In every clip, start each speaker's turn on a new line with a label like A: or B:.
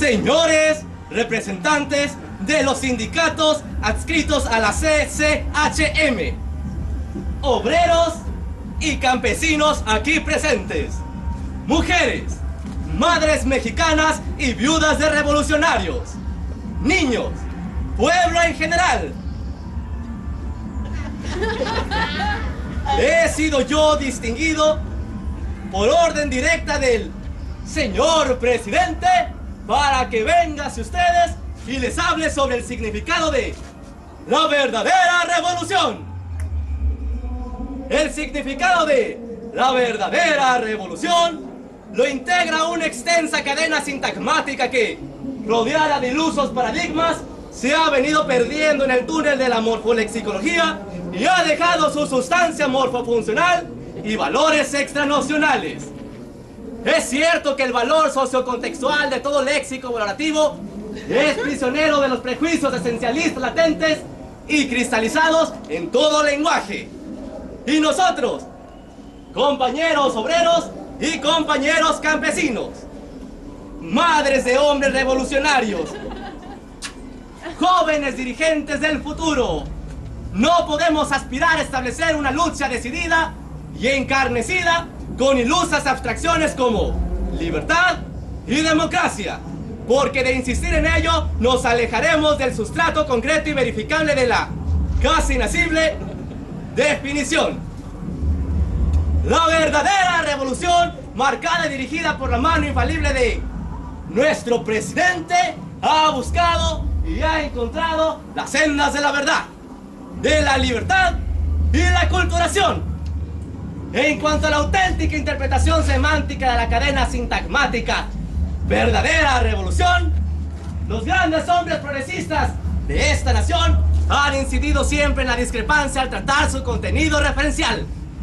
A: señores representantes de los sindicatos adscritos a la CCHM, obreros y campesinos aquí presentes, mujeres, madres mexicanas y viudas de revolucionarios, niños, pueblo en general. He sido yo distinguido por orden directa del señor presidente para que venga hacia ustedes y les hable sobre el significado de la verdadera revolución. El significado de la verdadera revolución lo integra una extensa cadena sintagmática que, rodeada de ilusos paradigmas, se ha venido perdiendo en el túnel de la morfolexicología y ha dejado su sustancia morfofuncional y valores extranocionales. Es cierto que el valor sociocontextual de todo léxico valorativo es prisionero de los prejuicios esencialistas latentes y cristalizados en todo lenguaje. Y nosotros, compañeros obreros y compañeros campesinos, madres de hombres revolucionarios, jóvenes dirigentes del futuro, no podemos aspirar a establecer una lucha decidida y encarnecida con ilusas abstracciones como libertad y democracia, porque de insistir en ello nos alejaremos del sustrato concreto y verificable de la casi inacible definición. La verdadera revolución, marcada y dirigida por la mano infalible de nuestro presidente, ha buscado y ha encontrado las sendas de la verdad, de la libertad y la aculturación. En cuanto a la auténtica interpretación semántica de la cadena sintagmática verdadera revolución, los grandes hombres progresistas de esta nación han incidido siempre en la discrepancia al tratar su contenido referencial.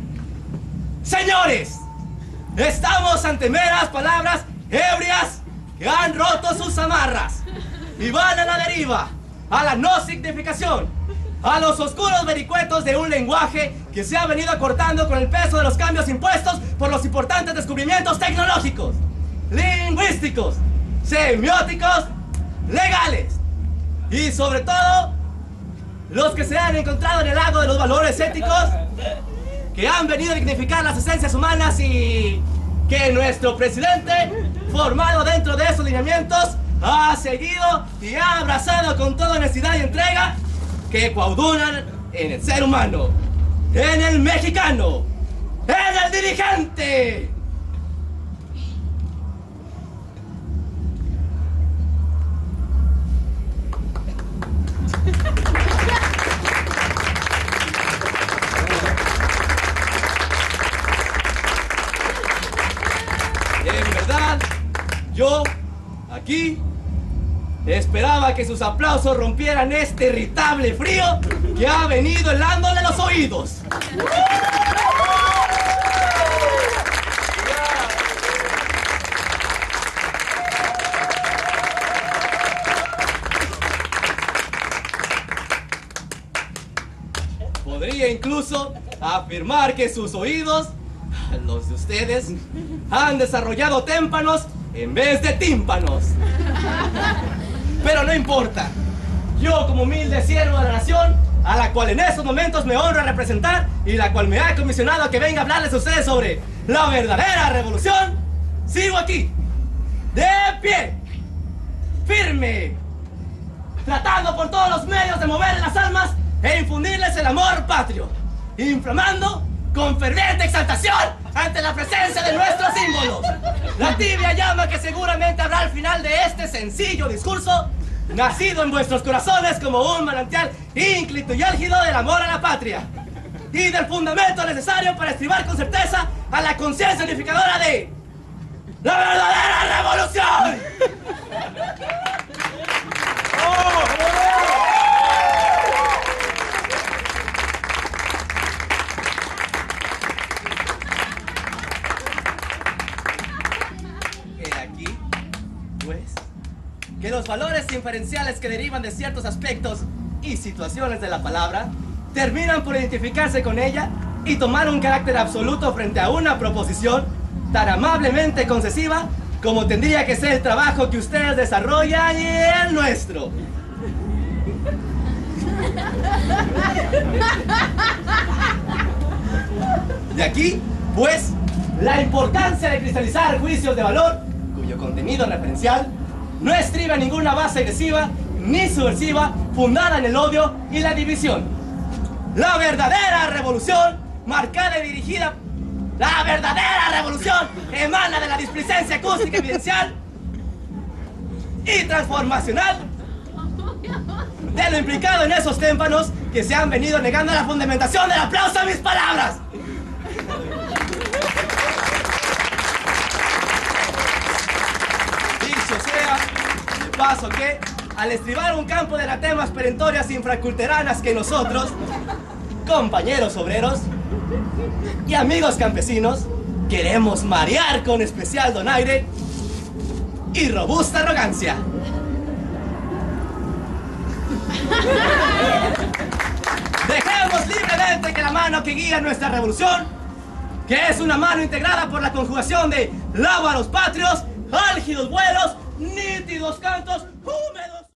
A: Señores, estamos ante meras palabras ebrias que han roto sus amarras y van a la deriva, a la no significación, a los oscuros vericuetos de un lenguaje que se ha venido acortando con el peso de los cambios impuestos por los importantes descubrimientos tecnológicos, lingüísticos, semióticos, legales y sobre todo los que se han encontrado en el lago de los valores éticos que han venido a dignificar las esencias humanas y que nuestro presidente, formado dentro de esos lineamientos, ha seguido y ha abrazado con toda honestidad y entrega que coauduran en el ser humano, en el mexicano, en el dirigente. En verdad, yo aquí esperaba que sus aplausos rompieran este irritable frío que ha venido helándole los oídos. Podría incluso afirmar que sus oídos, los de ustedes, han desarrollado témpanos en vez de tímpanos. Pero no importa. Yo, como humilde siervo de la nación, a la cual en estos momentos me honra representar y la cual me ha comisionado a que venga a hablarles a ustedes sobre la verdadera revolución, sigo aquí, de pie, firme, tratando por todos los medios de mover las almas e infundirles el amor patrio, inflamando con ferviente exaltación ante la presencia de nuestros símbolos la tibia llama que seguramente habrá al final de este sencillo discurso, nacido en vuestros corazones como un manantial ínclito y álgido del amor a la patria y del fundamento necesario para estribar con certeza a la conciencia unificadora de la verdadera revolución. Que los valores inferenciales que derivan de ciertos aspectos y situaciones de la palabra terminan por identificarse con ella y tomar un carácter absoluto frente a una proposición tan amablemente concesiva como tendría que ser el trabajo que ustedes desarrollan y el nuestro. De aquí, pues, la importancia de cristalizar juicios de valor, cuyo contenido referencial no estriba en ninguna base agresiva ni subversiva fundada en el odio y la división. La verdadera revolución, marcada y dirigida, la verdadera revolución emana de la displicencia acústica evidencial y transformacional de lo implicado en esos témpanos que se han venido negando a la fundamentación del aplauso a mis palabras. Dicho sea, de paso que, al estribar un campo de anatemas perentorias infraculteranas que nosotros, compañeros obreros y amigos campesinos, queremos marear con especial donaire y robusta arrogancia. Dejemos libremente que la mano que guía nuestra revolución, que es una mano integrada por la conjugación de lábaros patrios, álgidos vuelos, nítidos cantos,